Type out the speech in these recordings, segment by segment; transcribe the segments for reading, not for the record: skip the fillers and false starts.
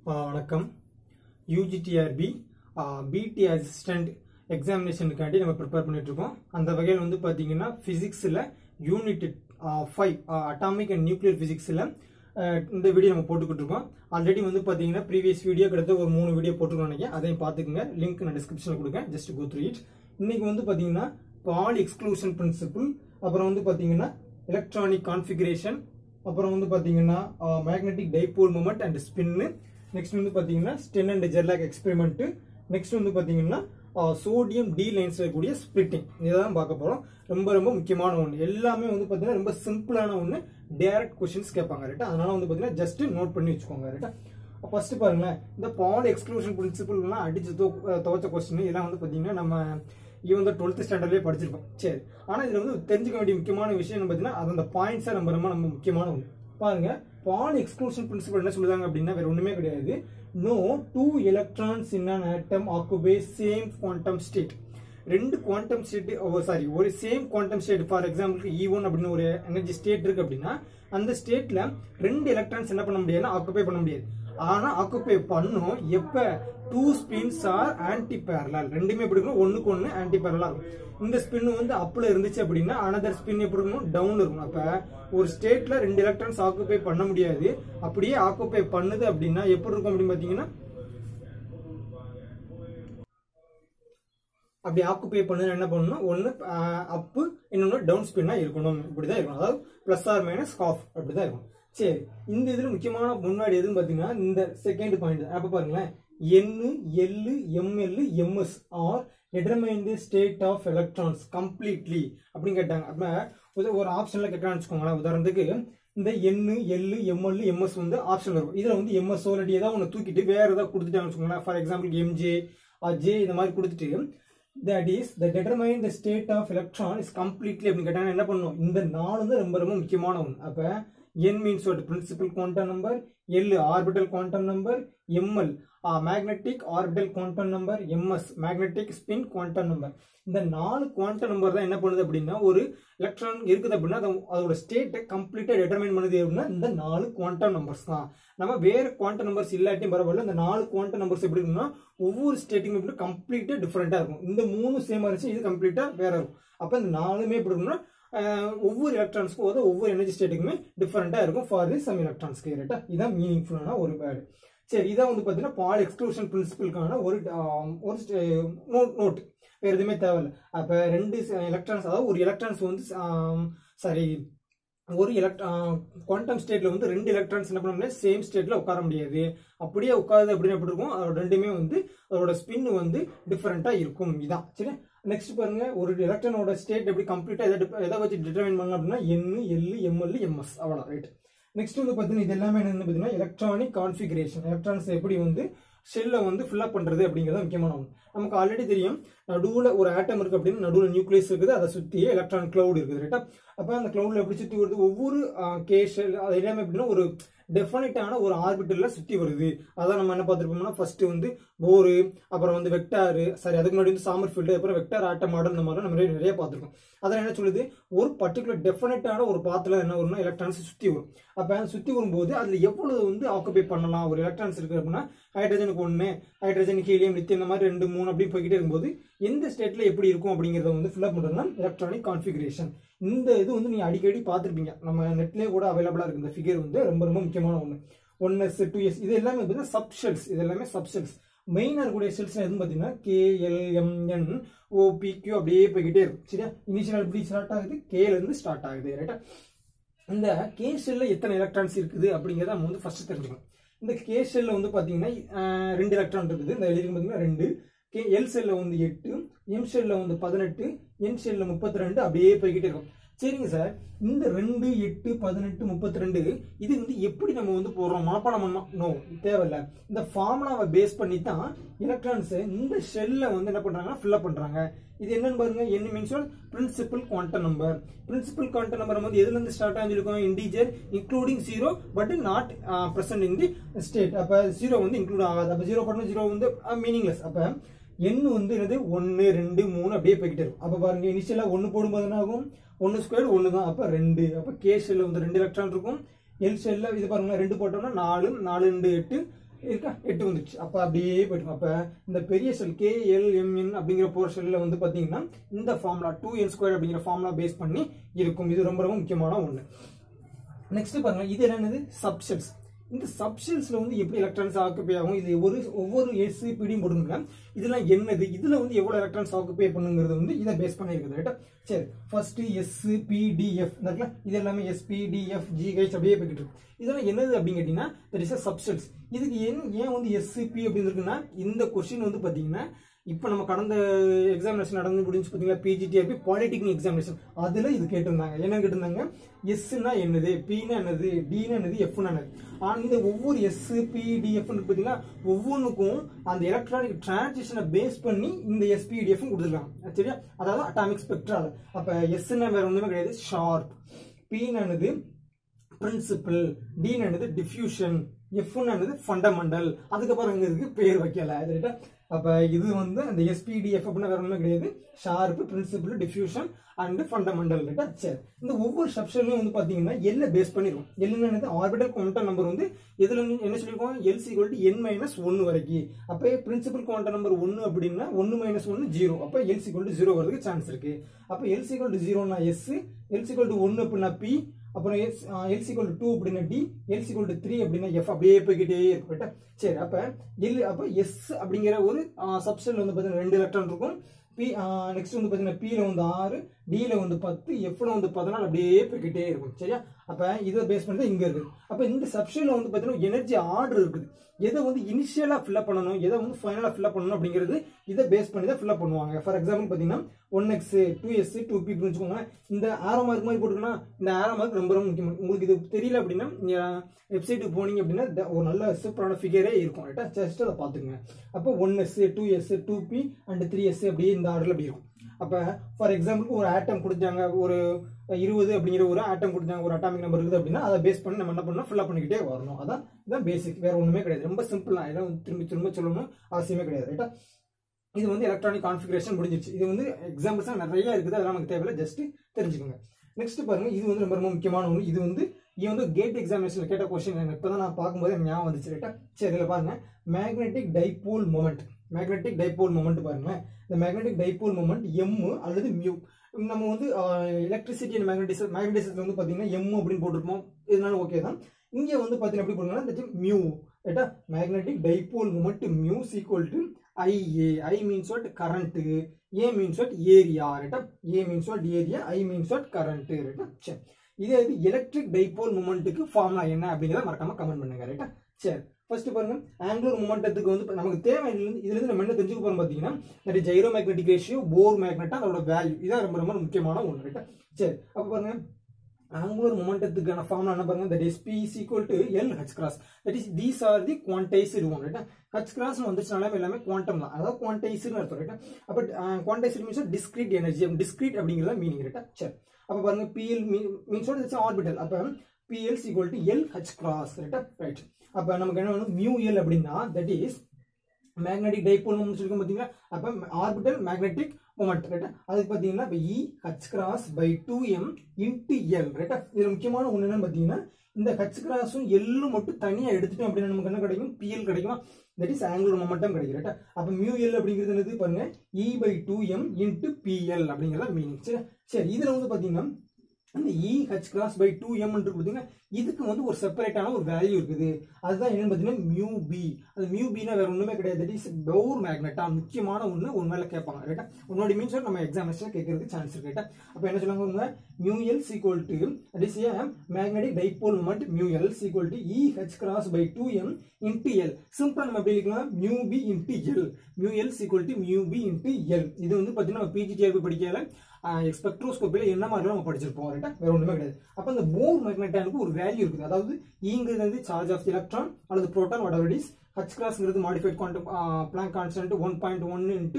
வணக்கம். யூஜிடிஆர்பி பிடி அசிஸ்டன்ட் எக்ஸாமினேஷனுக்காண்டி நம்ம ப்ரிப்பேர் பண்ணிட்டு இருக்கோம். அந்த வகையில் வந்து பார்த்தீங்கன்னா ஃபிசிக்ஸில் யூனிட் 5 அட்டாமிக் அண்ட் நியூக்ளியர் ஃபிசிக்ஸில் இந்த வீடியோ நம்ம போட்டுக்கிட்டு இருக்கோம். ஆல்ரெடி வந்து பார்த்தீங்கன்னா ப்ரீவியஸ் வீடியோ கிட்டத்தட்ட ஒரு 3 வீடியோ போட்டுருக்கோம் நினைக்கிறேன். அதையும் பார்த்துக்குங்க. லிங்க் நான் டிஸ்கிரிப்ஷனில் கொடுக்கேன். Just go through it. இன்னைக்கு வந்து பார்த்தீங்கன்னா பாலி எக்ஸ்க்ளூஷன் பிரின்சிபிள், அப்புறம் வந்து பார்த்தீங்கன்னா எலக்ட்ரானிக் கான்ஃபிகரேஷன், அப்புறம் வந்து பார்த்தீங்கன்னா மேக்னெட்டிக் டைபோல் மொமெண்ட் அண்ட் ஸ்பின்னு, நெக்ஸ்ட் வந்து பார்த்தீங்கன்னா Stern and Gerlach experiment, next வந்து பார்த்தீங்கன்னா சோடியம் டி லைன்ஸ் இருக்கக்கூடிய ஸ்பிளிட்டிங். இதான் பார்க்க போகிறோம். ரொம்ப ரொம்ப முக்கியமான ஒன்று. எல்லாமே வந்து பார்த்தீங்கன்னா ரொம்ப சிம்பிளான ஒன்று. டைரக்ட் கொஸ்டின்ஸ் கேட்பாங்க ரைட்டா. அதனால வந்து பார்த்தீங்கன்னா ஜஸ்ட் நோட் பண்ணி வச்சுக்கோங்க ரைட்டா. ஃபர்ஸ்ட் பாருங்களேன், இந்த பாலி எக்ஸ்க்ளூஷன் பிரின்சிபிள்லாம் அடிச்சு துவச்ச கொஸ்டின் இதெல்லாம் வந்து பார்த்தீங்கன்னா நம்ம இவன் 12th ஸ்டாண்டர்ட்லேயே படிச்சிருக்கோம். சரி, ஆனால் இதில் வந்து தெரிஞ்சுக்க வேண்டிய முக்கியமான விஷயம் பார்த்தீங்கன்னா அது அந்த பாயிண்ட்ஸை நம்ம முக்கியமான ஒன்று. பாருங்க, பாலி எக்ஸ்க்ளூஷன் பிரின்சிபல் என்ன சொல்லுவாங்க அப்படின்னா வேற ஒண்ணுமே கிடையாது. No 2 electrons in an atom occupy same quantum state. ரெண்டு குவாண்டம் ஸ்டேட் ஒரு சேம் குவாண்டம் ஸ்டேட். ஃபார் எக்ஸாம்பிளுக்கு E1 அப்படின்னு ஒரு எனர்ஜி ஸ்டேட் இருக்கு அப்படின்னா அந்த ஸ்டேட்ல 2 எலக்ட்ரான்ஸ் என்ன பண்ண முடியாதுன்னா ஆக்குபை பண்ண முடியாது. ஆனா ஆக்குபை பண்ணும் எப்ப 2 ஸ்பின்ஸ் ஆர் ஆன்டி பேரலல். ரெண்டுமே எப்படி இருக்கும்? ஒண்ணுக்கு ஒண்ணு ஆன்டி பேரலா இருக்கும். இந்த ஸ்பின் வந்து அப்ல இருந்துச்சு அப்படின்னா அனதர் ஸ்பின் எப்படி இருக்கணும்? டவுன் இருக்கும். அப்ப ஒரு ஸ்டேட்ல 2 எலக்ட்ரான்ஸ் ஆக்குபை பண்ண முடியாது. அப்படியே ஆக்குபை பண்ணுது அப்படின்னா எப்படி இருக்கும் அப்படின்னு பாத்தீங்கன்னா அப்படி ஆக்குபை பண்ணு என்ன பண்ணணும்? ஒன்னு அப்பு, இன்னொன்னு டவுன் ஸ்பின்னா இருக்கணும். இப்படிதான் இருக்கணும். அதாவது பிளஸ் ஆர் மைனஸ் ஹாஃப் அப்படிதான் இருக்கும். சரி, இந்த இதுல முக்கியமான முன்னாடி எதுன்னு பாத்தீங்கன்னா இந்த செகண்ட் பாயிண்ட். அப்ப பாருங்களேன், N, L, ML, MS are determine the state of electrons completely அப்படின்னு கேட்டாங்க. அப்ப ஒரு ஆப்ஷன்ல கேட்கறான்னு வச்சுக்கோங்களேன். உதாரணத்துக்கு இந்த N, L, ML, MS வந்து ஆப்ஷன் இருக்கும். இதுல வந்து MS ஆல்ரெடி ஏதாவது ஒன்று தூக்கிட்டு வேற ஏதாவது கொடுத்துட்டாங்கன்னு வச்சுக்கோங்களேன். ஃபார் எக்ஸாம்பிள் MJ J இந்த மாதிரி கொடுத்துட்டு that is the determine the state of electron is completely அப்படின்னு கேட்டாங்க. என்ன பண்ணணும்? இந்த 4 வந்து ரொம்ப ரொம்ப முக்கியமான ஒன்று. அப்ப N means what? Principal quantum number, L orbital quantum number, ML magnetic orbital quantum number, MS magnetic spin quantum number. இந்த 4 குவாண்டம் நம்பர் தான் என்ன பண்ணுது அப்படின்னா ஒரு எலக்ட்ரான் இருக்குது அப்படின்னா அதோட ஸ்டேட்டை கம்ப்ளீட்டா டிட்டர்மைன் பண்ணுது அப்படின்னா இந்த 4 குவாண்டம் நம்பர்ஸ் தான். நம்ம வேற குவாண்டம் நம்பர்ஸ் இல்லாட்டியும் பரவாயில்ல, இந்த 4 குவாண்டம் நம்பர்ஸ் எப்படி இருக்குன்னா ஒவ்வொரு ஸ்டேட்டுமே எப்படி கம்ப்ளீட்டா டிஃபரெண்டா இருக்கும். இந்த 3 சேமா இருந்துச்சு, இது கம்ப்ளீட்டா வேற இருக்கும். அப்ப இந்த 4மே எப்படி இருக்கும்னா ஒவ்வொரு எலக்ட்ரான்ஸ்க்கும் ஒவ்வொரு எனர்ஜி ஸ்டேட்டுக்குமே டிஃபரெண்டா இருக்கும். ஃபார் தி சம் எலக்ட்ரான்ஸ்க்கு ரைட்டா. இதான் மீனிங்ஃபுல்லான ஒரு வேர்டு. சரி, இதான் வந்து பாத்தீங்கன்னா பாலி எக்ஸ்க்ளூஷன் பிரின்சிபிளுக்கான ஒரு நோட். வேற எதுவுமே தேவையில்லை. அப்ப 2 எலக்ட்ரான்ஸ், அதாவது ஒரு எலக்ட்ரான்ஸ் வந்து ஒரு குவாண்டம் ஸ்டேட்ல வந்து 2 எலக்ட்ரான்ஸ் என்ன பண்ண முடியாது? சேம் ஸ்டேட்ல உட்கார முடியாது. அப்படியே உட்காருது அப்படின்னு எப்படி இருக்கும்? அதோட ரெண்டுமே வந்து அதோட ஸ்பின் வந்து டிஃபரெண்டா இருக்கும். இதான் சரி. நெக்ஸ்ட் பாருங்க, ஒரு எலக்ட்ரானோட ஸ்டேட் எப்படி கம்ப்ளீட்டா எதை வச்சு டிட்டர்மைன் பண்ணலாம் அப்படின்னா N, L, ML, MS அவ்வளவு ரைட். நெக்ஸ்ட் வந்து பாத்தீங்கன்னா இது எல்லாமே என்ன பாத்தீங்கன்னா எலக்ட்ரானிக் கான்ஃபிகரேஷன். எலக்ட்ரான்ஸ் எப்படி வந்து ஷெல்லை வந்து ஃபில் அப் பண்றது அப்படிங்கிறது முக்கியமான ஒன்று. நமக்கு ஆல்ரெடி தெரியும், நடுவுல ஒரு ஆட்டம் இருக்கு அப்படின்னு நடுவுல நியூக்ளியஸ் இருக்குது, அதை சுத்தியே எலக்ட்ரான் கிளவுட் இருக்குது ரைட்டா. அப்ப அந்த கிளவுட்ல எப்படி சுத்தி வருது? ஒவ்வொரு கேஷல் அது எல்லாமே எப்படின்னா ஒரு டெஃபினட்டான ஒரு ஆர்பிட்டல்ல சுத்தி வருது. அதான் நம்ம என்ன பார்த்திருப்போம்னா ஃபர்ஸ்ட் வந்து போரு, அப்புறம் வந்து வெக்டாரு, அதுக்கு முன்னாடி வந்து சாமர்ஃபீல்டு, அப்புறம் வெக்டார் ஆட்டம் மாடல், இந்த மாதிரி நம்ம நிறைய பார்த்திருக்கோம். அதான் என்ன சொல்லுது? ஒரு பர்டிகுலர் டெஃபினட்டான ஒரு பாத்துல என்ன வரும்னா எலக்ட்ரான்ஸ் சுத்தி வரும். அப்ப சுத்தி வரும்போது அதுல எவ்வளவு வந்து ஆக்குபை பண்ணலாம் ஒரு எலக்ட்ரான்ஸ் இருக்கு அப்படின்னா ஹைட்ரஜனுக்கு 1, ஹைட்ரஜன், ஹீலியம், லித்தியம் இந்த மாதிரி 2, 3 அப்படி போய்கிட்டே இருக்கும்போது எந்த ஸ்டேட்ல எப்படி இருக்கும் அப்படிங்கறத வந்து ஃபில் அப் பண்றதுனா எலக்ட்ரானிக் கான்ஃபிகரேஷன். இந்த இது வந்து நீங்க அடிக்கடி பார்த்திருப்பீங்க. நம்ம நெட்லயே கூட அவைலபிளா இருக்கு. இந்த ஃபிகர் வந்து ரொம்ப ரொம்ப முக்கியமான ஒன்று. 1s 2s இது எல்லாமே பார்த்தீங்கன்னா சப்ஷெல்ஸ். இது எல்லாமே சப்ஷெல்ஸ். மெயினா இருக்கக்கூடிய செல்ஸ் எதுன்னு பார்த்தீங்கன்னா KLMN OPQ அப்படியே போய்கிட்டே இருக்கும். சரியா? இனிஷியல் எப்படி ஸ்டார்ட் ஆகுது? K ல இருந்து ஸ்டார்ட் ஆகுது ரைட்டா. இந்த K ஷெல்ல எத்தனை எலக்ட்ரான்ஸ் இருக்குது அப்படிங்கறத நம்ம வந்து ஃபர்ஸ்ட் தெரிஞ்சுக்கணும். இந்த K ஷெல்ல வந்து பாத்தீங்கன்னா 2 எலக்ட்ரான் இருக்குது. இந்த எழுதி பாத்தீங்கன்னா 2. L ஷெல்ல வந்து 8, M ஷெல்ல வந்து 18, N ஷெல்ல 32 அப்படியே போய்கிட்டே இருக்கும். சரிங்க சார், இந்த 2, 8, 18, 32 இது வந்து எப்படி நம்ம வந்து போடுறோம்? மனப்பாடம் பண்ணோம்? நோ, தேவையில்லை. இந்த ஃபார்முலாவை பேஸ் பண்ணி தான் எலக்ட்ரான்ஸ் இந்த ஷெல்ல வந்து என்ன பண்றாங்கன்னா ஃபில் அப் பண்றாங்க. இது என்னன்னு பாருங்க. N means principal quantum number. Principal quantum number வந்து எதுல இருந்து ஸ்டார்ட் ஆகிருக்கும்? Integer including 0 but not present in the state. அப்ப 0 வந்து இன்க்ளூட் ஆகாது. அப்ப 0 பண்ண 0 வந்து மீனிங்லெஸ். அப்ப N வந்து என்னது 1, 2, 3 அப்படியே போய்கிட்டே இருக்கும். அப்ப பாருங்க, இனிஷியலா 1 போடும்போது என்ன ஆகும்? 1 ஸ்கொயர் 1 தான். அப்ப 2. அப்ப K ஷெல்ல வந்து 2 எலக்ட்ரான் இருக்கும். L ஷெல்ல இது பாருங்க 2 போட்டோம்னா 4, 4 2 8, இருக்கா 8 வந்துச்சு. அப்ப அப்படியே போயிடும். அப்ப இந்த பெரிய செல் KLMN அப்படிங்கிற போர்ஷன்ல வந்து பாத்தீங்கன்னா இந்த ஃபார்முலா 2n² அப்படிங்கிற ஃபார்முலா பேஸ் பண்ணி இருக்கும். இது ரொம்ப ரொம்ப முக்கியமான ஒண்ணு. நெக்ஸ்ட் பாருங்க, இது என்னது சப்ஷெல்ஸ். இந்த சப்ஷெல்ஸ்ல வந்து எப்படி எலக்ட்ரான்ஸ் ஆக்குபை ஆகும், இது ஒவ்வொரு SPDயும் போடுங்க. இதெல்லாம் என்னது, இதுல வந்து எவ்வளவு எலக்ட்ரான்ஸ் ஆக்குபை பண்ணுங்கிறது வந்து இதை பேஸ் பண்ணி இருக்குது. ரைட்டா? சரி, ஃபர்ஸ்ட் SPDF இருக்குல்ல, இது எல்லாமே SPDF GH அப்படியே போய்கிட்டு இருக்கு. இதெல்லாம் என்னது அப்படின்னு கேட்டீங்கன்னா தட் இஸ் சப்ஷெல்ஸ். இதுக்கு ஏன் வந்து SCP அப்படின்னு இருக்குன்னா, இந்த கொஸ்டின் வந்து பாத்தீங்கன்னா இப்போ நம்ம கடந்த எக்ஸாமினேஷன் நடந்து முடிஞ்சு பார்த்தீங்களா, PGTRB பாலிடெக்னிக் எக்ஸாமினேஷன், அதில் இது கேட்டிருந்தாங்க. என்ன கேட்டிருந்தாங்க, எஸ்னா என்னது, பின்னா என்னது, டினா என்னது, எஃப்னா என்னது. ஆனால் இந்த ஒவ்வொரு SPDF பார்த்தீங்கன்னா ஒவ்வொன்றுக்கும் அந்த எலக்ட்ரானிக் டிரான்சிஷனை பேஸ் பண்ணி இந்த SPDF கொடுத்துருக்காங்க. சரியா? அதாவது அட்டாமிக் ஸ்பெக்ட்ரால். அப்போ எஸ்னா வேற ஒன்றுமே கிடையாது, ஷார்ப். பின்னா என்னது, பிரின்சிபல். டினா என்னது, டிஃப்யூஷன். எஃப்னா என்னது, ஃபண்டமெண்டல். அதுக்கப்புறம் அங்கே இதுக்கு பேர் வைக்கல. ரைட்டா? அப்ப இது வந்து அந்த SPDF அப்படின்னா வேற ஒன்றும் கிடையாது, sharp, principal, diffusion and fundamental. சரி, இந்த ஒவ்வொரு சப்ஷன்லையும் வந்து பாத்தீங்கன்னா எல்ல பேஸ் பண்ணிருக்கும். எல்லுன்னு ஆர்பிட்டல் குவாண்டம் நம்பர் வந்து எதுல என்ன சொல்லிருக்கோம், L = n-1 வரைக்கும். அப்ப பிரின்சிபல் குவாண்டம் நம்பர் 1 அப்படின்னா 1 - 1 0. அப்ப L = 0 வரதுக்கு சான்ஸ் இருக்கு. அப்ப L = 0னா S, L = 1 அப்படின்னா P, அப்புறம் L = 2 அப்படின்னா D, L = 3 அப்படின்னா F, அப்படியே போய்கிட்டே இருக்கு. சரி, அப்ப S அப்படிங்கிற ஒரு சப்ஷெல் வந்து பாத்தீங்கன்னா 2 எலக்ட்ரான் இருக்கும். நெக்ஸ்ட் வந்து பாத்தீங்கன்னா P ல வந்து 6, D ல வந்து 10, F ல வந்து 14, அப்படியே போய்கிட்டே இருக்கும். சரியா? அப்ப இதை பேஸ் பண்ணி இங்க இருக்கு. அப்ப இந்த சப்ஷெல்ல வந்து பாத்தீங்கன்னா எனர்ஜி ஆர்டர் இருக்குது. எதை வந்து இனிஷியலா ஃபில்அப் பண்ணணும், எதை வந்து ஃபைனலா ஃபில்அப் பண்ணணும் அப்படிங்கிறது இதை பேஸ் பண்ணி தான் ஃபில்அப் பண்ணுவாங்க. ஃபார் எக்ஸாம்பிள் பாத்தீங்கன்னா 1x 2s 2p புரிஞ்சுக்கோங்க. இந்த ஆரோ மார்க் மாதிரி போட்டுக்கோன்னா இந்த ஆரோ மார்க் ரொம்ப ரொம்ப முக்கியம். உங்களுக்கு இது தெரியல அப்படின்னா நீங்க வெப்சைட்டுக்கு போனீங்க அப்படின்னா ஒரு நல்ல சூப்பரான ஃபிகரே இருக்கும். ரைட்டா? ஜஸ்ட் அதை பாத்துக்கங்க. அப்போ 1s 2s 2p and 3s அப்படியே இந்த ஆர்டர்ல அப்படி இருக்கும். அப்ப ஃபார் எக்ஸாம்பிளுக்கு ஒரு ஆட்டம் கொடுத்தாங்க, ஒரு 20 அப்படிங்கிற ஒரு ஆட்டம் கொடுத்தாங்க, ஒரு அட்டாமிக் நம்பர் இருக்குது அப்படின்னா அதை பேஸ் பண்ணி நம்ம என்ன பண்ணணும், ஃபில் அப் பண்ணிக்கிட்டே வரணும். அதான் பேசிக், வேற ஒண்ணுமே கிடையாது. ரொம்ப சிம்பிள் தான். இதெல்லாம் திரும்ப சொல்லணும் அவசியமே கிடையாது. ரைட்டா? இது வந்து எலக்ட்ரானிக் கான்ஃபிகரேஷன் முடிஞ்சிருச்சு. இது வந்து எக்ஸாம்பிள்ஸ் நிறைய இருக்குது, அதெல்லாம் நமக்கு தேவையில்லை, ஜஸ்ட் தெரிஞ்சுக்கோங்க. நெக்ஸ்ட் பாருங்க, இது வந்து ரொம்ப ரொம்ப முக்கியமான ஒன்று. இது வந்து கேட் எக்ஸாமினேஷன்ல கேட்ட கொஸ்டின். இப்பதான் நான் பார்க்கும்போது ஞாபகம் வந்துச்சு. ரைட்டா? சரி, இதுல பாருங்க, magnetic dipole moment. Magnetic dipole moment பாருங்க. இந்த மேக்னெட்டிக் டைபோல் மொமெண்ட் எம் அல்லது மியூ. நம்ம வந்து எலக்ட்ரிசிட்டி அண்ட் மேக்னடிசத்துல வந்து பாத்தீங்கன்னா எம் அப்படின்னு போட்டிருப்போம். இதனால ஓகே தான். இங்க வந்து பாத்தீங்கன்னா எப்படி போடுங்கன்னா மியூ. ரைட்டா? Magnetic dipole moment mu equal to IA. I means what? Current. A means what? Area. ரைட்டா? A means what? Area. I means what? Current. ரைட்டா? சரி, இதே எலக்ட்ரிக் டைபோல் மொமெண்ட்டுக்கு ஃபார்முலா என்ன அப்படிங்கிறத மறக்காம கமெண்ட் பண்ணுங்க. ரைட்டா? சரி, ஃபர்ஸ்ட் பாருங்க, ஆங்குலர் மொமெண்டத்துக்கு வந்து நமக்கு தேவை இதுல இருந்து நம்ம என்ன தெரிஞ்சுக்க போறோம் பாத்தீங்கன்னா, that is gyro magnetic ratio, Bohr magnet, அதோட வேல்யூ. இதான் ரொம்ப ரொம்ப முக்கியமான ஒன்று. ரைட்டா? சரி, அப்ப பாருங்க, ஆங்குலர் மொமெண்டத்துக்கான ஃபார்முலா என்ன பாருங்க, that is P = LH cross. That is these are the quantised one. ரைட்டா? H cross வந்துச்சுனால எல்லாமே குவாண்டம் தான், அதாவது குவான்டைஸ்டுன்னு அர்த்தம். ரைட்டா? அப்ப quantised means discrete energy, discrete அப்படிங்கறத மீனிங். ரைட்டா? சரி, அப்ப பாருங்க, PL means what? It's orbital. அப்ப PL = LH cross. ரைட்டா? ரைட். அப்ப நமக்கு என்ன வேணும், மியூ எல் அப்படின்னா that is magnetic dipole moment சொல்லிருக்கோம் பாத்தீங்களா? அப்ப ஆர்பிட்டல் மேக்னெட்டிக் மொமெண்ட். ரைட்டா? அதுக்கு பாத்தீங்கன்னா EH cross/2m × L. ரைட்டா? இதுல முக்கியமான ஒண்ணு என்னன்னு பாத்தீங்கன்னா, இந்த H crossம் L மட்டும் தனியா எடுத்துட்டோம் அப்படின்னா நமக்கு என்ன கிடைக்கும், PL கிடைக்கும். தட் இஸ் ஆங்குலர் மொமெண்டம் கிடைக்கும். ரைட்டா? அப்ப மியூ எல் அப்படிங்கிறது என்னது பாருங்க, E/2m × PL அப்படிங்கறத மீனிங். சரி, இதுல வந்து பாத்தீங்கன்னா அந்த EH cross/2m பாத்தீங்கன்னா இதுக்கு வந்து ஒரு செப்பரேட்டான ஒரு வேல்யூ இருக்குது. அதுதான் என்னன்னு பாத்தீங்கன்னா மியூ பி. அது மியூ பினா வேற ஒண்ணுமே கிடையாது, தட் இஸ் போர் மேக்னெட்டா. முக்கியமான ஒண்ணு உண்மையில கேட்பாங்க. ரைட்டா? உன்னோட மீன்ஸ் நம்ம எக்ஸாமினேஷன்ல கேட்கறதுக்கு சான்ஸ் இருக்கு. ரைட்டா? அப்ப என்ன சொல்லுவாங்க, mu L = that is magnetic dipole moment mu L = EH cross/2m × L. சிம்பிளா நம்ம எப்படி எழுதிக்கலாம், mu B × L. Mu L = mu B × L. இது வந்து பாத்தீங்கன்னா நம்ம PGTRB படிக்கல, ஸ்பெக்ட்ரோஸ்கோப்பில என்ன மாதிரி நம்ம படிச்சிருப்போம். ரைட்டா? வேற ஒண்ணுமே கிடையாது. அப்ப இந்த போர் மேக்னெட்டானுக்கு ஒரு வேல்யூ இருக்குது. அதாவது ங்கிறது வந்து சார்ஜ் ஆஃப் எலக்ட்ரான் அல்லது proton, whatever it is. H crossங்கிறது modified quantum Planck constant 1.1 ×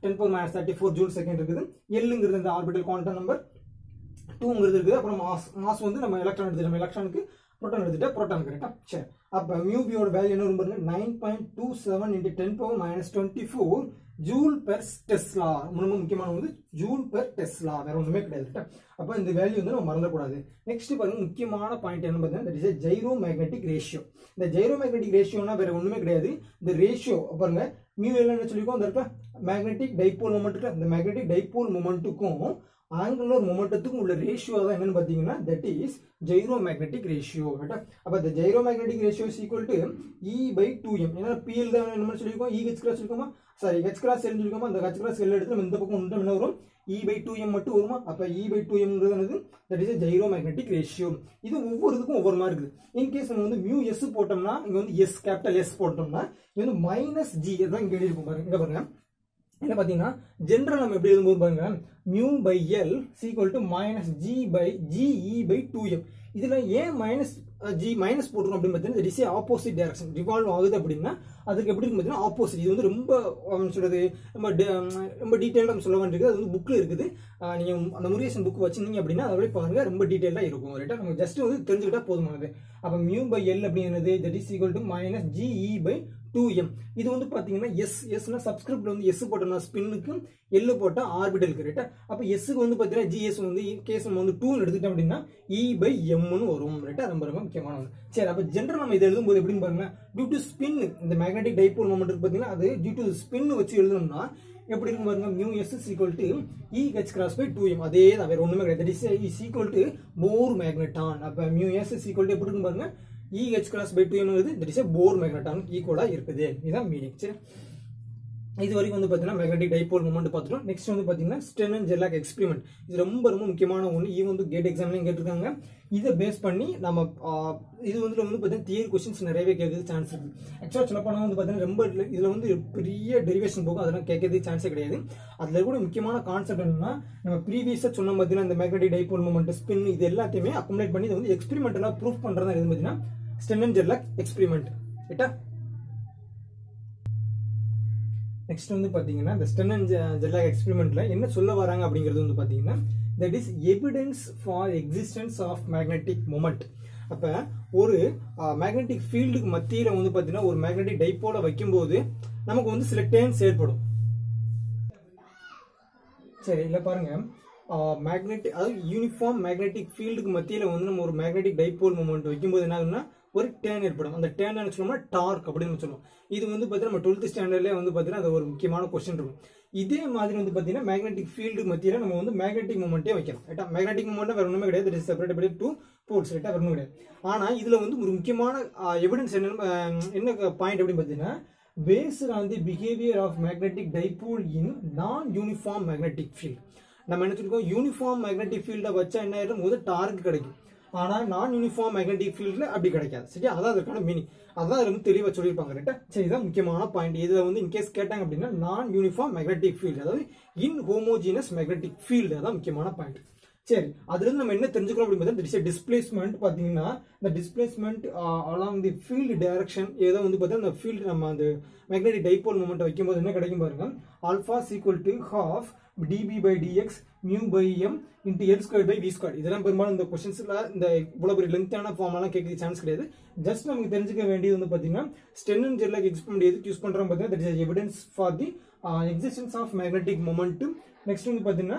10⁻34 joule second இருக்குது. Lங்கிறது இந்த ஆர்பிட்டல் குவாண்டம் நம்பர் 2ங்கிறது இருக்குது. அப்புறம் மாஸ் வந்து நம்ம எலக்ட்ரான் எடுத்துட்டு, நம்ம எலக்ட்ரானுக்கு புரோட்டான் எடுத்துட்டா புரோட்டானுக்கு. ரைட்டா? சரி, அப்ப மியூ பியோட வேல்யூ என்ன பாருங்க, 9.27 × 10⁻24 ஜூல் பெர் டெஸ்லா. ரொம்ப முக்கியமான வந்து ஜூல் பெர் டெஸ்லா, வேற ஒண்ணுமே கிடையாது. அப்ப இந்த வேல்யூ வந்து நம்ம மறந்துடக்கூடாது. நெக்ஸ்ட் பாருங்க, முக்கியமான பாயிண்ட் என்ன பார்த்தீங்கன்னா ஜைரோ மேக்னெட்டிக் ரேஷியோ. இந்த ஜைரோ மேக்னெட்டிக் ரேஷியோனா வேற ஒண்ணுமே கிடையாது. இந்த ரேஷியோ பாருங்க, மியூ என்ன சொல்லிருக்கோம், அந்த இருக்க மேக்னெட்டிக் டைபோல் மொமெண்ட் இருக்கு, அந்த மேக்னெட்டிக் டைபோல் மொமெண்ட்டுக்கும் ஆங்குலர் மொமெண்டத்துக்கும் உள்ள ரேஷியோ தான் என்னன்னு பாத்தீங்கன்னா that is gyro magnetic ratio. அப்ப இந்த gyro magnetic ratio is equal to E/2m. ஏன்னா PL தான் என்ன சொல்லிருக்கோம், H கிராஸ் சொல்லிருக்கோமா, சாரி H கிராஸ் L சொல்லிருக்கோமா, அந்த H கிராஸ் L எடுத்து இந்த பக்கம் ஒன்று என்ன வரும், E/2m மட்டும் வருமா. அப்ப E/2m that is gyro magnetic ratio. இது ஒவ்வொரு இதுக்கும் ஒவ்வொரு மாதிரி இருக்குது. இன்கேஸ் நம்ம வந்து மியூ எஸ் போட்டோம்னா இங்க வந்து எஸ் கேபிட்டல் எஸ் போட்டோம்னா இது வந்து -G தான் இங்க எழுதிருக்கும் பாருங்க. இங்க பாருங்க என்ன பாத்தீங்கன்னா ஜெனரல் நம்ம எப்படி எழுதும்போது பாருங்க mu by L equal to -G/2m. இதுல ஏன் -G மைனஸ் போட்டுரும் அப்படின்னு பார்த்தீங்கன்னா திஸ் ஆப்போசிட் டைரக்ஷன் ரிவால்வ் ஆகுது அப்படின்னா அதுக்கு எப்படி இருக்கு பார்த்தீங்கன்னா ஆப்போசிட். இது வந்து ரொம்ப சொல்றது ரொம்ப டீட்டெயிலாக நம்ம சொல்ல வேண்டியிருக்கு. அது வந்து புக்ல இருக்குது. நீங்க அந்த முரியேஷன் புக் வச்சிருந்தீங்க அப்படின்னா அதை பாருங்க ரொம்ப டீட்டெயிலாக இருக்கும். ரைட்டா, நம்ம ஜஸ்ட் வந்து தெரிஞ்சுக்கிட்டா போதுமானது. அப்ப மியூ பை எல் அப்படிங்கிறது that is equal to -GE/2m. இது வந்து பாத்தீங்கன்னா எஸ்னா சப்ஸ்கிரிப்ட்ல வந்து எஸ் போட்டோம்னா ஸ்பின்னுக்கு எல் போட்டா ஆர்பிட்டலுக்கு. ரைட்டா, அப்ப எஸ்க்கு வந்து பாத்தீங்கன்னா GS வந்து கேஸ் நம்ம வந்து 2 எடுத்துட்டோம் அப்படின்னா E/m வரும். ரைட்டா, ரொம்ப ரொம்ப முக்கியமான ஒன்று. சரி, அப்ப ஜெனரல் நம்ம இதை எழுதும்போது எப்படின்னு பாருங்க, டியூ டு ஸ்பின் இந்த மேக்னெட்டிக் டைபோல் மொமெண்ட் இருக்கு பாத்தீங்கன்னா அது டியூ டு ஸ்பின் வச்சு எழுதணும்னா எப்படி இருக்கும் பாருங்க, mu S is equal to EH/2m. அதே தான், வேற ஒண்ணுமே கிடையாது. Is equal to Bohr magneton. அப்ப mu S is equal to எப்படி இருக்கும் பாருங்க, EH/2m தட் இஸ் போர் மேக்னெட்டான் ஈக்குவலா இருக்குது. இதுதான் மீனிங். சரி, இது வரைக்கும் வந்து பாத்தீங்கன்னா மேக்னெட்டிக் டைபோல் மொமெண்ட் பார்த்துட்டோம். நெக்ஸ்ட் வந்து பாத்தீங்கன்னா ஸ்டென் அண்ட் ஜெர்லாக் எக்ஸ்பெரிமெண்ட். இது ரொம்ப ரொம்ப முக்கியமான ஒன்று. இது வந்து கேட் எக்ஸாம்லயும் கேட்டிருக்காங்க. இதை பேஸ் பண்ணி நம்ம இது வந்து பாத்தீங்கன்னா தியரி கொஸ்டின்ஸ் நிறையவே கேட்கறது சான்ஸ் இருக்கு. ஆக்சுவலா சொல்ல போனா வந்து பாத்தீங்கன்னா ரொம்ப இதுல வந்து பெரிய டெரிவேஷன் போகும், அதெல்லாம் கேட்கறதுக்கு சான்ஸே கிடையாது. அதுல கூட முக்கியமான கான்செப்ட் என்னன்னா நம்ம ப்ரீவியஸா சொன்ன பாத்தீங்கன்னா இந்த மேக்னெட்டிக் டைபோல் மொமெண்ட் ஸ்பின் இது எல்லாத்தையுமே அக்குமுலேட் பண்ணி இதை வந்து எக்ஸ்பெரிமெண்டலா ப்ரூஃப் பண்றதா இது பாத்தீங்கன்னா ஸ்டென் அண்ட் ஜெர்லாக் எக்ஸ்பெரிமெண்ட். ரைட்டா, நெக்ஸ்ட் வந்து பாத்தீங்கன்னா இந்த ஸ்டென் அண்ட் ஜெர்லாக் எக்ஸ்பெரிமெண்ட்ல என்ன சொல்ல வராங்க அப்படிங்கிறது வந்து பாத்தீங்கன்னா that is evidence for existence of magnetic moment. அப்ப ஒரு மேக்னெட்டிக் ஃபீல்டுக்கு மத்தியில வந்து பாத்தீங்கன்னா ஒரு மேக்னெட்டிக் டைபோல வைக்கும்போது நமக்கு வந்து சில டேர்ன்ஸ் ஏற்படும். சரி, இல்ல பாருங்க மேக்னெட்டிக் அதாவது யூனிஃபார்ம் மேக்னெட்டிக் ஃபீல்டுக்கு மத்தியில வந்து நம்ம ஒரு மேக்னெட்டிக் டைபோல் மொமெண்ட் வைக்கும்போது என்ன ஆகுதுன்னா ஒரு டேர்ன் ஏற்படும். அந்த டேர்ன் என்ன சொல்லுவோம்னா டார்க் அப்படின்னு சொல்லுவோம். இது வந்து பாத்தீங்கன்னா நம்ம 12th ஸ்டாண்டர்ட்லயே வந்து பாத்தீங்கன்னா அது ஒரு முக்கியமான கொஸ்டின் இருக்கும். இதே மாதிரி வந்து பாத்தீங்கன்னா மேக்னெட்டிக் ஃபீல்டு மத்தியில நம்ம வந்து மேக்னெட்டிக் மொமெண்டே வைக்கலாம். ரைட்டா, மேக்னெட்டிக் மொமெண்ட் வேற ஒண்ணுமே கிடையாது, செப்பரேட் டூ போல்ஸ். ரைட்டா, வேற ஒண்ணும் கிடையாது. ஆனா இதுல வந்து ஒரு முக்கியமான எவிடன்ஸ் என்ன பாயிண்ட் அப்படின்னு பாத்தீங்கன்னா based on the behavior of magnetic dipole in non-uniform magnetic field. நம்ம என்ன சொல்லிருக்கோம், யூனிஃபார்ம் மேக்னெட்டிக் ஃபீல்ட வச்சா என்ன ஆயிடும், முதல் டார்க் கிடைக்கும். ஆனா நான் யூனிஃபார்ம் மேக்னெட்டிக் ஃபீல்ட்ல அப்படி கிடைக்காது. சரியா, அதான் அதற்கான மீனிங். அதான் அதுல வந்து தெளிவா சொல்லியிருப்பாங்க. ரைட்டா, சரி, இதான் முக்கியமான பாயிண்ட். இதுல வந்து இன்கேஸ் கேட்டாங்க அப்படின்னா நான் யூனிஃபார்ம் மேக்னெட்டிக் ஃபீல்டு அதாவது இன் ஹோமோஜினஸ் மேக்னெட்டிக் ஃபீல்டு அதான் முக்கியமான பாயிண்ட். சரி, அதுல இருந்து நம்ம என்ன தெரிஞ்சுக்கிறோம் அப்படின்னு பார்த்தா டிஸ்பிளேஸ்மெண்ட் பாத்தீங்கன்னா இந்த displacement along the field direction ஏதோ வந்து பார்த்தா இந்த ஃபீல்டு நம்ம அந்த மேக்னெட்டிக் டைபோல் மொமெண்ட் வைக்கும்போது என்ன கிடைக்கும் பாருங்க, alpha equal to half dB/dx mu by m into L²/v². இதெல்லாம் பெரும்பாலும் இந்த கொஸ்டின்ஸ்ல இந்த இவ்வளவு பெரிய லெங்கான ஃபார்ம் எல்லாம் கேட்க சான்ஸ் கிடையாது. ஜஸ்ட் நமக்கு தெரிஞ்சுக்க வேண்டியது வந்து பாத்தீங்கன்னா ஸ்டென் அண்ட் ஜெர்லாக் எக்ஸ்பெரிமெண்ட் எதுக்கு யூஸ் பண்றோம் பாத்தீங்கன்னா that is evidence for the existence of magnetic momentum. Next வந்து பாத்தீங்கன்னா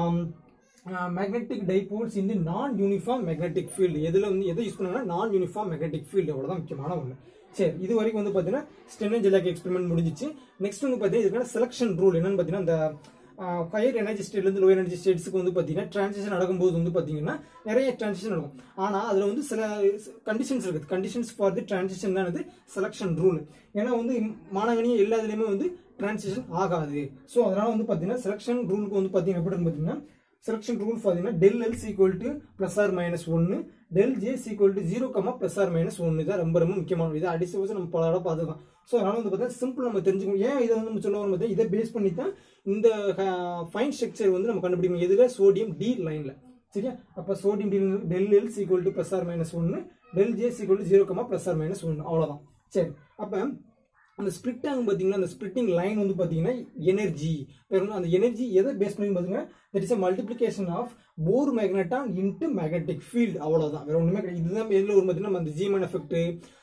மேக்னெட்டிக் டைபோல்ஸ் இந்த நான் யூனிஃபார்ம் மேக்னெட்டிக் ஃபீல்டு எதுல வந்து எதை யூஸ் பண்ணாங்கன்னா நான் யூனிஃபார்ம் மேக்னெட்டிக் ஃபீல்டு அவ்வளவுதான் முக்கியமான ஒன்று. சரி, இது வரைக்கும் வந்து பாத்தீங்கன்னா ஸ்டென் அண்ட் ஜெர்லாக் எக்ஸ்பெரிமெண்ட் முடிஞ்சிச்சு. நெக்ஸ்ட் வந்து பாத்தீங்கன்னா இதுக்கான செலக்ஷன் ரூல் என்னன்னு பாத்தீங்கன்னா இந்த ஹையர் எனர்ஜி ஸ்டேட்ல இருந்து லோயர் எனர்ஜி ஸ்டேட்ஸ்க்கு வந்து பாத்தீங்கன்னா டிரான்சிஷன் நடக்கும்போது வந்து பாத்தீங்கன்னா நிறைய டிரான்சிஷன் நடக்கும். ஆனா அதுல வந்து சில கண்டிஷன்ஸ் இருக்குது. கண்டிஷன்ஸ் ஃபார் தி டிரான்சிஷன் தான் செலக்ஷன் ரூல். ஏன்னா வந்து மாணவனியும் எல்லா இதுலயுமே வந்து டிரான்சிஷன் ஆகாது. ஸோ அதனால வந்து பாத்தீங்கன்னா செலக்ஷன் ரூலுக்கு வந்து பாத்தீங்கன்னா எப்படி பாத்தீங்கன்னா செலக்ஷன் ரூல் பாத்தீங்கன்னா del L equal to +or-1 del J equal to 0, +or-1 தான் ரொம்ப ரொம்ப முக்கியமான. இது அடிஷனல் நம்ம பல தடவை பார்த்துக்கலாம். ஸோ அதனால வந்து பார்த்தீங்கன்னா சிம்பிள் நம்ம தெரிஞ்சுக்கணும். ஏன் இதை வந்து நம்ம சொல்ல வரும் பார்த்தீங்கன்னா இதை பேஸ் பண்ணி தான் இந்த ஃபைன் ஸ்ட்ரக்சர் வந்து நம்ம கண்டுபிடிக்கணும். எதுல சோடியம் டி லைன்ல. சரியா, அப்ப sodium del L equal to +or-1 del J equal to 0, +or-1 அவ்வளவுதான். சரி, அப்ப அந்த ஸ்பிளிட் ஆகும் பாத்தீங்கன்னா அந்த ஸ்பிளிட்டிங் லைன் வந்து பாத்தீங்கன்னா எனர்ஜி அந்த எனர்ஜி எதை பேஸ் பண்ணி பாத்தீங்கன்னா that is a multiplication of Bohr magneton into magnetic field அவ்வளவுதான், வேற ஒண்ணுமே கிடையாது. இதுதான் எதுல ஒரு பாத்தீங்கன்னா அந்த ஜீமன் எஃபெக்ட்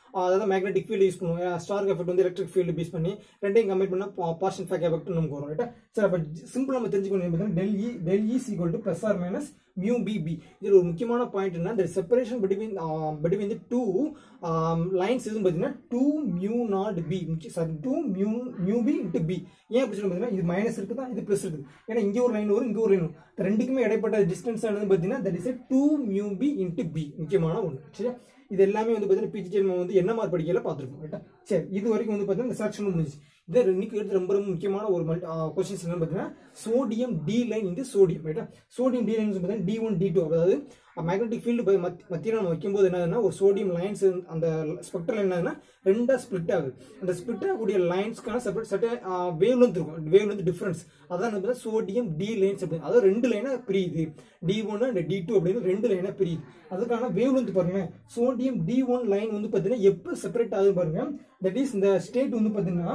அதாவது மேக்னெட்டிக் ஃபீல்டு யூஸ் பண்ணுவோம். ஸ்டார்க் எஃபெக்ட் வந்து எலக்ட்ரிக் ஃபீல்டு பேஸ் பண்ணி ரெண்டையும் கம்பைன் பண்ணா பார்ஷியல் ஃபேக் எஃபெக்ட் நமக்கு வரும். ரைட்டா? சரி, அப்ப சிம்பிள் நம்ம தெரிஞ்சுக்கணும் del E is equal to plus or minus mu b b. இதுல ஒரு முக்கியமான பாயிண்ட் என்ன, the separation between the two lines எதுன்னு பார்த்தீங்கன்னா 2 mu naught b, sorry 2 mu b into b. ஏன் அப்படி சொல்லி பார்த்தீங்கன்னா இது மைனஸ் இருக்குதா, இது பிளஸ் இருக்குது. ஏன்னா இங்கே ஒரு லைன் வரும், இங்கே ஒரு லைன் வரும். ரெண்டுக்குமே இடைப்பட்ட டிஸ்டன்ஸ் ஆனது பார்த்தீங்கன்னா that is a 2 mu b into b. முக்கியமான ஒன்று. சரியா? இது எல்லாமே வந்து பார்த்தீங்கன்னா பிஜிடி நம்ம வந்து என்ன மாதிரி படிக்கல பார்த்துருக்கோம். ரைட்டா? சரி, இது வரைக்கும் வந்து பார்த்தீங்கன்னா இந்த செக்ஷன் முடிஞ்சிச்சு. இதை இன்னைக்கு எடுத்து ரொம்ப ரொம்ப முக்கியமான ஒரு கொஸ்டின்ஸ் என்னன்னு பார்த்தீங்கன்னா சோடியம் டி லைன் இந்த சோடியம். ரைட்டா? சோடியம் டி லைன் பார்த்தீங்கன்னா D1 D2, அதாவது மேக்னெட்டிக் ஃபீல்டு மத்தியில் நம்ம வைக்கும்போது என்னதுன்னா ஒரு சோடியம் லைன்ஸ் அந்த ஸ்பெக்ட்ரல் என்னதுன்னா ரெண்டா ஸ்பிளிட் ஆகுது. அந்த ஸ்பிளிட் ஆகக்கூடிய லைன்ஸ்க்கான செப்பரேட் வேவ் லென்த் இருக்கும், வேவ் லென்த் டிஃபரன்ஸ். அதான் சோடியம் டி லைன்ஸ் அப்படின்னு, அதாவது ரெண்டு லைனா பிரியுது. D1 and D2 அப்படின்னு ரெண்டு லைனா பிரியுது. அதுக்கான வேவ் லென்த் பாருங்க. சோடியம் D1 லைன் வந்து பார்த்தீங்கன்னா எப்போ செப்பரேட் ஆகுது பாருங்க. தட் இஸ் இந்த ஸ்டேட் வந்து பார்த்தீங்கன்னா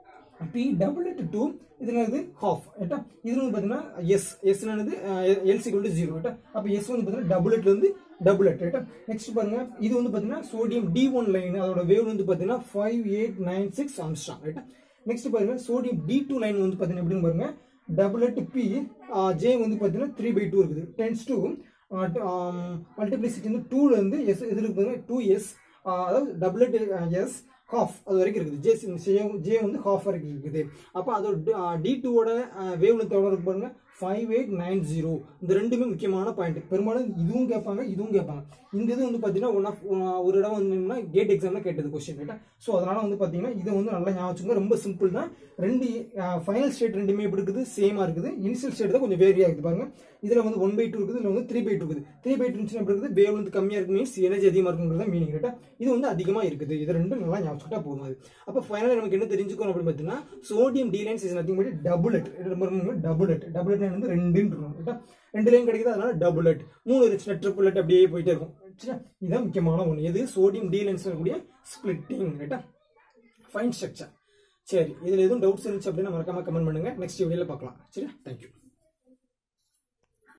P2 இது என்னது half. ரைட்டா? இது வந்து பார்த்தீங்கன்னா S என்னது L = 0. ரைட்டா? அப்போ S வந்து பார்த்தீங்கன்னா டபுளெட்ல இருந்து டபுளெட். ரைட்டா? நெக்ஸ்ட் பாருங்க, இது வந்து பார்த்தீங்கன்னா சோடியம் D1 லைன், அதோட வேவ் வந்து பார்த்தீங்கன்னா 5896 ஆம்ஸ்ட்ராங். ரைட்டா? நெக்ஸ்ட் பாருங்க, சோடியம் D2 லைன் வந்து பார்த்தீங்கன்னா எப்படின்னு பாருங்க, டபுளெட் P J வந்து பார்த்தீங்கன்னா 3/2 இருக்குது. டென்ஸ் டு மல்டிப்ளிசிட்டி வந்து 2ல இருந்து S இது இருக்கு பாருங்க 2S, அதாவது டபுளெட் S half அது வரைக்கும் இருக்குது. J வந்து half வரைக்கும் இருக்குது. அப்போ அதோட D2 ஓட வேவ் லென்த் எவ்வளோ இருக்கு பாருங்க 5890. இந்த ரெண்டுமே முக்கியமான பாயிண்ட். பெரும்பாலும் இதுவும் கேட்பாங்க, இதுவும் கேட்பாங்க. இந்த இது வந்து பார்த்தீங்கன்னா ஒரு இடம் வந்து கேட் எக்ஸாம்ல கேட்டது கொஸ்டின். ரைட்டா? ஸோ அதனால வந்து பார்த்தீங்கன்னா இதை வந்து நல்லா ஞாபகம் வச்சுக்கோங்க. ரொம்ப சிம்பிள் தான். ரெண்டு ஃபைனல் ஸ்டேட் ரெண்டுமே எப்படி இருக்குது, சேமா இருக்குது. இனிஷியல் ஸ்டேட் தான் கொஞ்சம் வேரியா இருக்குது பாருங்க. இதுல வந்து 1/2 இருக்குது, இதுல வந்து 3/2 இருக்குது. 3/2 எப்படி இருக்குது, வேவ் வந்து கம்மியா இருக்கு, மீன்ஸ் எனர்ஜி அதிகமா இருக்குங்கிறத மீனிங். ரைட்டா? இது வந்து அதிகமா இருக்குது. இது ரெண்டும் நல்லா ஞாபகம் வச்சுக்கிட்டா போதும். அது அப்போ ஃபைனலி நமக்கு என்ன தெரிஞ்சுக்கணும் அப்படின்னு பார்த்தீங்கன்னா sodium D lines is nothing but doublet. Doublet வந்து ரெண்டுன்னு இருக்கும். ரைட்டா? ரெண்டு லைன் கிடைக்குது, அதனால டபுளெட். 3 இருந்துச்சுன்னா ட்ரிபிளெட் அப்படியே போயிட்டே இருக்கும். இதுதான் முக்கியமான ஒன்று. எது சோடியம் டி லைன்ஸ் இருக்கக்கூடிய ஸ்பிளிட்டிங். ரைட்டா? Fine structure. சரி, இதுல எதுவும் டவுட்ஸ் இருந்துச்சு அப்படின்னா மறக்காம கமெண்ட் பண்ணுங்க. நெக்ஸ்ட் வீடியோல பார்க்கலாம். சரியா? தேங்க்யூ.